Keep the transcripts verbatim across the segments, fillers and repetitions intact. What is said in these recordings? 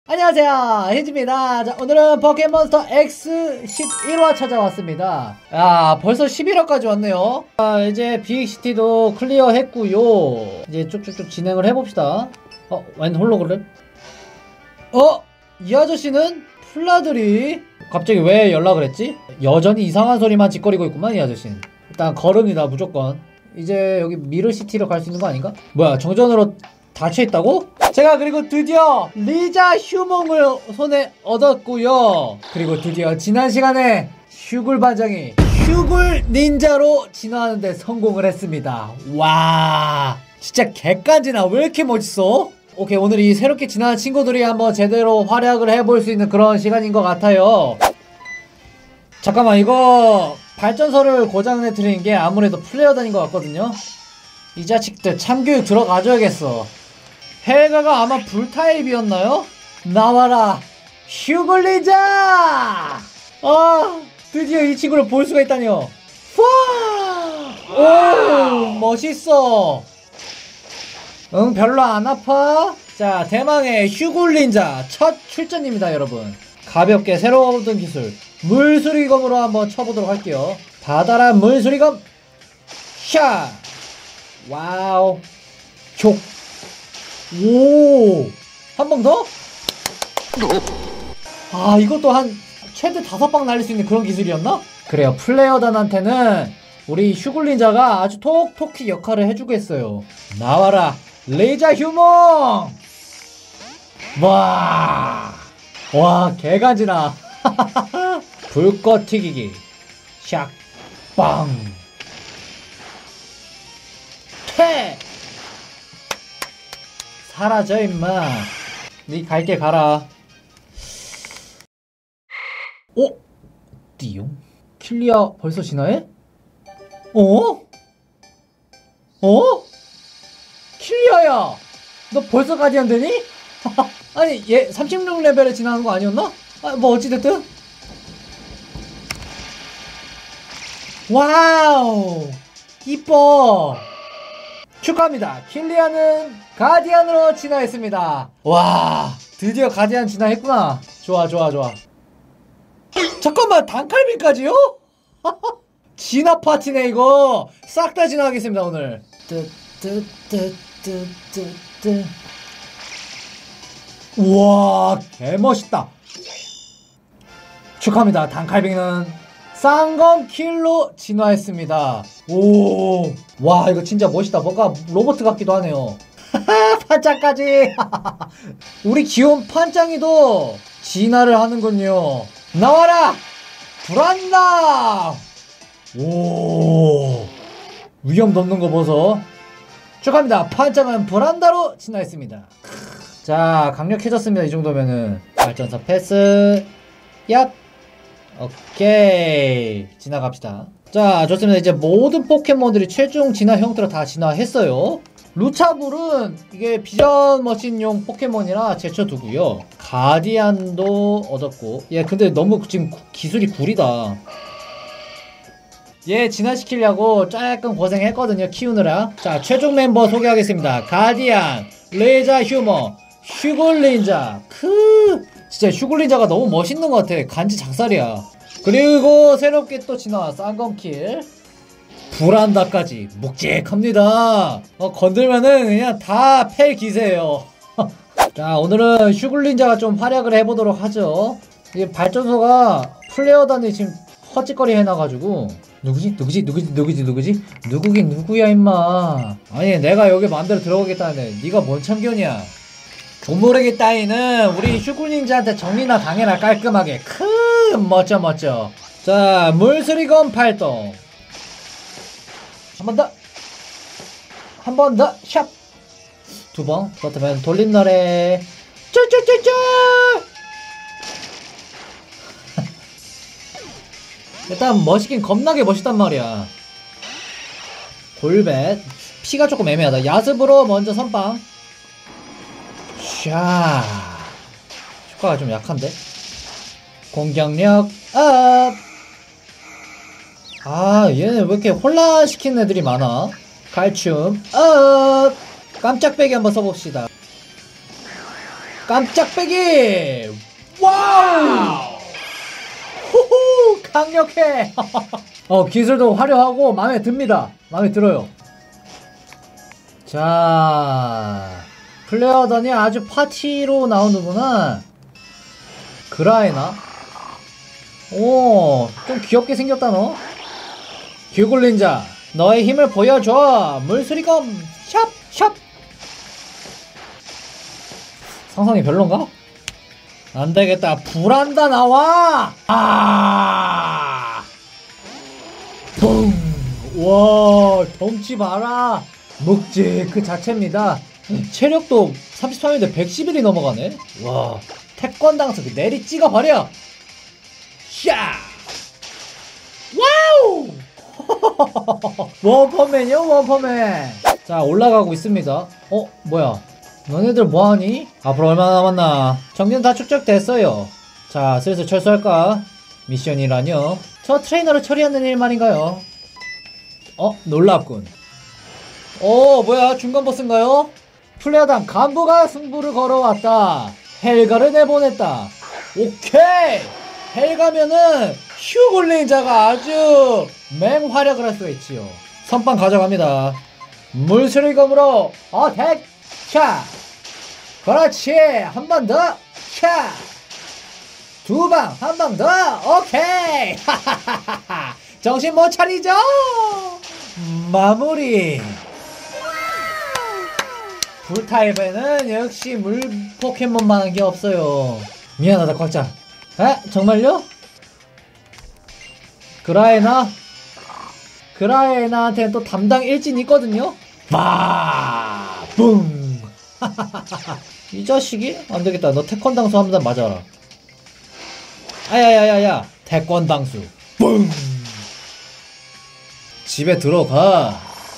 안녕하세요, 힌지입니다. 자, 오늘은 포켓몬스터 엑스 십일 화 찾아왔습니다. 야, 벌써 십일 화까지 왔네요. 아, 이제 비익시티도 클리어 했구요. 이제 쭉쭉쭉 진행을 해봅시다. 어, 웬 홀로그램? 어? 이 아저씨는? 플라들이 갑자기 왜 연락을 했지? 여전히 이상한 소리만 짓거리고 있구만, 이 아저씨는. 일단 걸음이다, 무조건. 이제 여기 미르시티로 갈 수 있는 거 아닌가? 뭐야, 정전으로 닫혀있다고? 제가 그리고 드디어 리자 휴몽을 손에 얻었고요. 그리고 드디어 지난 시간에 휴굴 반장이 휴굴 닌자로 진화하는데 성공을 했습니다. 와, 진짜 개깐지나. 왜 이렇게 멋있어? 오케이, 오늘 이 새롭게 진화한 친구들이 한번 제대로 활약을 해볼 수 있는 그런 시간인 것 같아요. 잠깐만, 이거 발전소를 고장내트리는 게 아무래도 플레어단인 것 같거든요. 이 자식들 참교육 들어가줘야겠어. 헬가가 아마 불타입이었나요? 나와라, 휴굴 닌자! 아, 드디어 이 친구를 볼 수가 있다니요. 와! 오, 멋있어. 응, 별로 안 아파? 자, 대망의 휴굴 닌자 첫 출전입니다, 여러분. 가볍게 새로 얻은 기술 물수리검으로 한번 쳐보도록 할게요. 바다라 물수리검 샷! 와우. 족. 오, 한 방 더? 아, 이것도 한 최대 다섯 방 날릴 수 있는 그런 기술이었나? 그래요, 플레이어단한테는 우리 휴굴 닌자가 아주 톡톡히 역할을 해주겠어요. 나와라, 레이저 휴몽! 와, 와, 개간지나. 불꽃 튀기기 샥 빵 퇴! 사라져 임마. 니 갈 길 가라. 어? 띠용? 킬리아 벌써 진화해? 어? 어? 킬리아야, 너 벌써 가디언 되니? 아니, 얘 삼십육 레벨에 진화한 거 아니었나? 아, 뭐 어찌됐든. 와우, 이뻐. 축하합니다. 킬리아는 가디언으로 진화했습니다. 와, 드디어 가디언 진화했구나. 좋아 좋아 좋아. 잠깐만, 단칼비까지요? 진화 파티네 이거. 싹 다 진화하겠습니다 오늘. 뜨뜨뜨뜨뜨뜨. 우와, 개멋있다. 축하합니다. 단칼비는 쌍검킬로 진화했습니다. 오, 와, 이거 진짜 멋있다. 뭔가 로봇 같기도 하네요. 판짱까지. 우리 귀여운 판짱이도 진화를 하는군요. 나와라, 불안다. 오, 위험도 없는 거 보소. 축하합니다. 판짱은 불안다로 진화했습니다. 자, 강력해졌습니다. 이 정도면은. 발전소 패스. 얍. 오케이, 지나갑시다. 자, 좋습니다. 이제 모든 포켓몬들이 최종 진화 형태로 다 진화했어요. 루차불은 이게 비전 머신용 포켓몬이라 제쳐두고요. 가디안도 얻었고. 얘 근데 너무 지금 기술이 구리다. 얘 진화시키려고 조금 고생했거든요, 키우느라. 자, 최종 멤버 소개하겠습니다. 가디안, 레이저 휴머, 휴굴 닌자. 크, 진짜 휴굴 닌자가 너무 멋있는 것 같아. 간지 작살이야. 그리고 새롭게 또 진화 쌍검킬 불안다까지 묵직합니다. 어, 건들면은 그냥 다 패 기세예요. 자, 오늘은 휴굴 닌자가 좀 활약을 해보도록 하죠. 이게 발전소가 플레어단이 지금 헛짓거리 해놔가지고. 누구지? 누구지? 누구지? 누구지? 누구지? 누구긴 누구야 임마. 아니, 내가 여기 마음대로 들어가겠다는데 니가 뭔 참견이야. 조모르기 따위는 우리 휴굴 닌자한테 정리나 당해라, 깔끔하게. 크, 멋져 멋져. 자, 물수리검 발동. 한 번 더, 한 번 더, 샵. 두 번. 그렇다면 돌림날에 쭈쭈쭈쭈. 일단 멋있긴 겁나게 멋있단 말이야. 골벳. 피가 조금 애매하다. 야습으로 먼저 선빵. 샤. 효과가 좀 약한데? 공격력 업. 아, 얘는 왜 이렇게 혼란시키는 애들이 많아? 갈춤 업. 깜짝배기 한번 써봅시다. 깜짝 빼기. 와우. 후후 강력해. 어 기술도 화려하고 마음에 듭니다. 마음에 들어요. 자 플레어더니 아주 파티로 나오는구나. 그라이나. 오 좀 귀엽게 생겼다 너. 귀굴린자 너의 힘을 보여줘. 물수리검 샵샵. 상상이 별론가? 안되겠다. 불한다 나와. 아 뿡. 와 덩치 봐라. 묵직 그 자체입니다. 체력도 삼십삼인데 백십일이 넘어가네. 와 태권당수 내리 찍어버려. 샤 와우. 원퍼맨이요 원퍼맨. 자 올라가고 있습니다. 어 뭐야 너네들 뭐하니? 앞으로 얼마나 남았나? 정리는 다 축적됐어요. 자 슬슬 철수할까? 미션이라뇨? 저 트레이너를 처리하는 일 말인가요? 어 놀랍군. 어 뭐야 중간 보스인가요? 플레어당 간부가 승부를 걸어왔다. 헬가를 내보냈다. 오케이 헬가면은 휴골린자가 아주 맹활약을 할 수가 있지요. 선빵 가져갑니다. 물수리검으로 어택 샷. 그렇지 한 번 더 샷. 두 방 한 방 더. 오케이 하하하하 정신 못 차리죠. 마무리. 불타입에는 역시 물 포켓몬만한 게 없어요. 미안하다 꽉짜. 에? 정말요? 그라에나? 그라에나한테는 또 담당 일진이 있거든요? 마! 뿡! 이 자식이? 안되겠다. 너 태권당수 한 번 맞아라. 아야야야야. 태권당수. 뿡! 집에 들어가.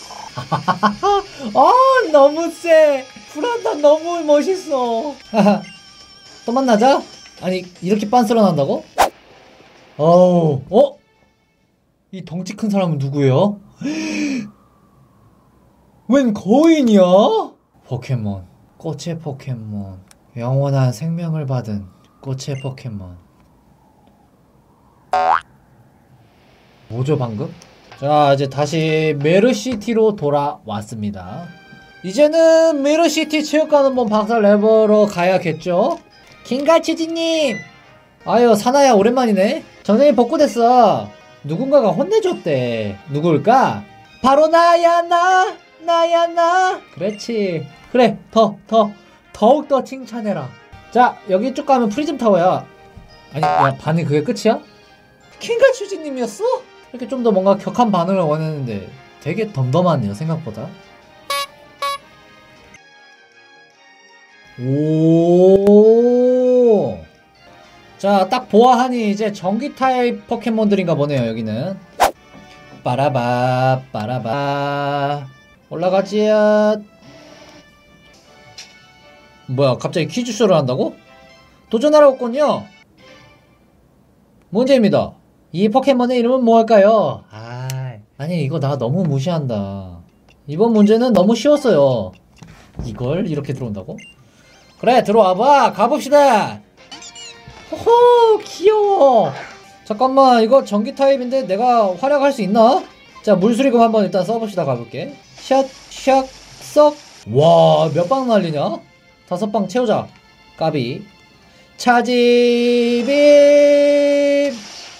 아 너무 쎄. 불안다 너무 멋있어. 또 만나자? 아니 이렇게 빤스러 난다고? 어우 어? 이 덩치 큰 사람은 누구예요? 웬 거인이야? 포켓몬 꽃의 포켓몬 영원한 생명을 받은 꽃의 포켓몬. 뭐죠 방금? 자 이제 다시 메르시티로 돌아왔습니다. 이제는 메르시티 체육관 한번 박살 내보러 가야겠죠? 킹가치지님! 아유 사나야 오랜만이네. 정장이 복구됐어. 누군가가 혼내줬대. 누굴까? 바로 나야 나 나야 나. 그렇지. 그래 더 더 더욱더 칭찬해라. 자 여기 쭉 가면 프리즘 타워야. 아니 야 반응 그게 끝이야? 킹가치지님이었어? 이렇게 좀 더 뭔가 격한 반응을 원했는데 되게 덤덤하네요 생각보다. 오. 자 딱 보아하니 이제 전기 타입 포켓몬들인가 보네요 여기는. 빠라바 빠라바 올라가지야. 뭐야 갑자기 퀴즈쇼를 한다고? 도전하러 왔군요. 문제입니다. 이 포켓몬의 이름은 무엇일까요? 아, 아니 이거 나 너무 무시한다. 이번 문제는 너무 쉬웠어요. 이걸 이렇게 들어온다고? 그래 들어와봐. 가봅시다. 호호 귀여워. 잠깐만 이거 전기 타입인데 내가 활약할 수 있나? 자 물수리검 한번 일단 써봅시다. 가볼게. 샷 샷 썩. 와 몇 방 날리냐? 다섯 방 채우자. 까비. 차지빔.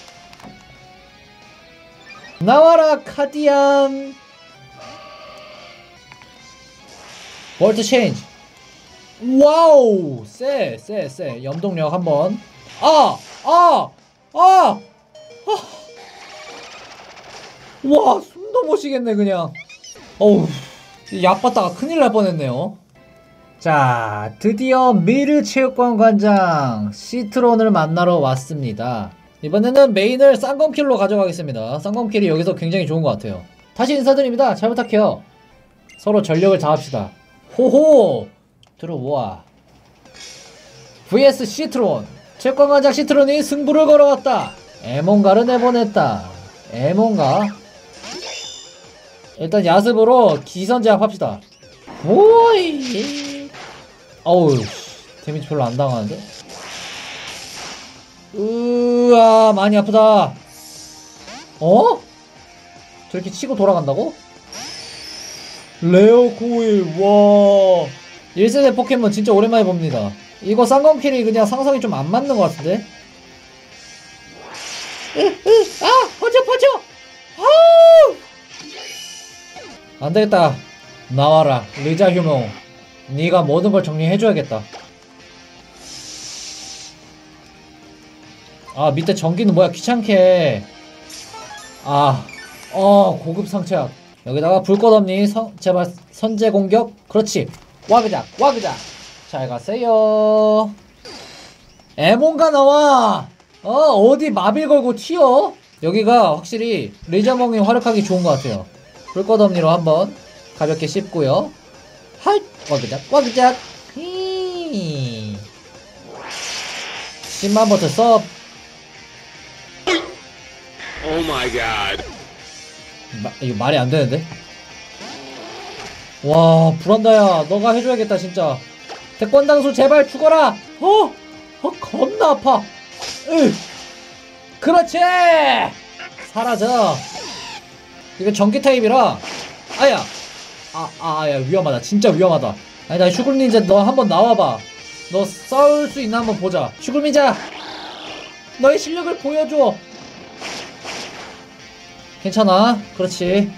나와라 카디안. 볼트 체인지. 와우 쎄 쎄 쎄. 염동력 한번. 아! 아! 아! 아! 와 숨도 못 쉬겠네 그냥. 어우 약 받다가 큰일 날 뻔했네요. 자 드디어 미르 체육관 관장 시트론을 만나러 왔습니다. 이번에는 메인을 쌍검킬로 가져가겠습니다. 쌍검킬이 여기서 굉장히 좋은 것 같아요. 다시 인사드립니다. 잘 부탁해요. 서로 전력을 다합시다. 호호 들어와. 브이에스 시트론. 채권관장 시트론이 승부를 걸어왔다. 에몬가를 내보냈다. 에몬가. 일단 야습으로 기선 제압합시다. 오이. 어우 데미지 별로 안 당하는데? 으아, 많이 아프다. 어? 저렇게 치고 돌아간다고? 레어 코일, 와. 일 세대 포켓몬 진짜 오랜만에 봅니다. 이거 쌍검킬이 그냥 상성이 좀 안 맞는 것 같은데? 으, 으, 아! 퍼져, 퍼져! 아우! 안 되겠다. 나와라, 리자 휴몽. 네가 모든 걸 정리해줘야겠다. 아, 밑에 전기는 뭐야, 귀찮게. 아, 어, 고급 상체약. 여기다가 불꽃 없니? 선, 제발 선제 공격. 그렇지. 와그작, 와그작. 잘 가세요. 에몬가 나와. 어, 어디 마빌 걸고 튀어? 여기가 확실히 리자몽이 활약하기 좋은 것 같아요. 불꽃 없니로 한번 가볍게 씹고요. 할, 와그작, 와그작. 히. 십만 버튼 썹. Oh my god. 마, 이거 말이 안 되는데? 와, 불안다야. 너가 해줘야겠다, 진짜. 태권당수 제발 죽어라! 어! 어, 겁나 아파. 으! 그렇지! 사라져. 이거 전기 타입이라. 아야! 아, 아, 야, 위험하다. 진짜 위험하다. 아니, 나 슈굴닌자 너 한번 나와봐. 너 싸울 수 있나 한번 보자. 슈굴닌자! 너의 실력을 보여줘! 괜찮아. 그렇지.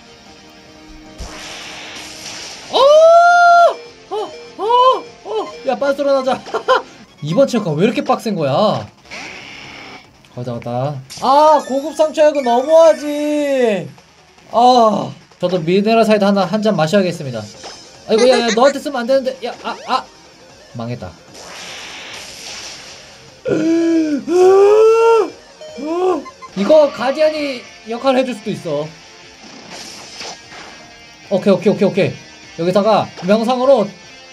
어! 어! 어! 어! 야, 빤소라 나자. 이번 체육관 왜 이렇게 빡센 거야? 가자, 가자. 아, 고급 상처약은 너무하지. 아, 저도 미네랄 사이드 하나 한 잔 마셔야겠습니다. 아이고, 야, 야, 너한테 쓰면 안 되는데. 야, 아, 아. 망했다. 이거 가디안이 역할을 해줄 수도 있어. 오케이, 오케이, 오케이, 오케이. 여기다가 명상으로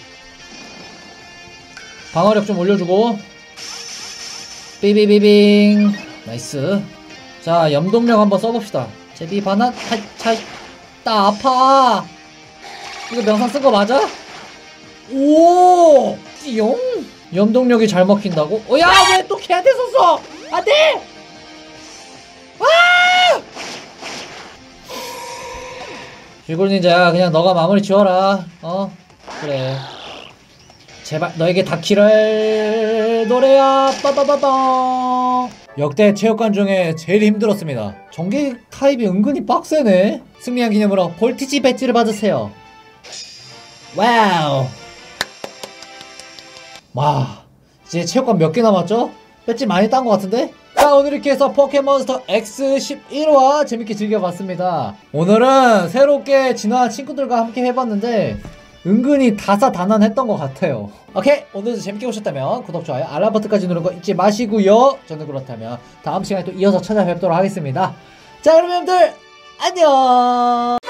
방어력 좀 올려주고. 삐비비빙. 나이스. 자, 염동력 한번 써봅시다. 제비 바나 차이. 나 아파. 이거 명상 쓴 거 맞아? 오, 띠용. 염동력이 잘 먹힌다고? 어, 야, 왜 또 걔한테 썼어? 안 돼! 아! 쥐굴닌자야, 그냥 너가 마무리 지어라. 어? 그래. 제발 너에게 닿기를 노래야. 빠바바방. 역대 체육관 중에 제일 힘들었습니다. 전기 타입이 은근히 빡세네. 승리한 기념으로 볼티지 배지를 받으세요. 와우. 와, 이제 체육관 몇 개 남았죠? 배지 많이 딴 것 같은데? 자, 오늘 이렇게 해서 포켓몬스터 엑스 십일 화 재밌게 즐겨봤습니다. 오늘은 새롭게 진화한 친구들과 함께 해봤는데 은근히 다사다난했던 것 같아요. 오케이, 오늘도 재밌게 보셨다면 구독, 좋아요, 알람 버튼까지 누르는 거 잊지 마시고요. 저는 그렇다면 다음 시간에 또 이어서 찾아뵙도록 하겠습니다. 자, 그럼 여러분들 안녕.